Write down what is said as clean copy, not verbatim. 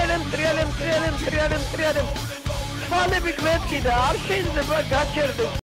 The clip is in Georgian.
Trialim. Fale bir kvet ki de, her şeyini de ben kaçırdım.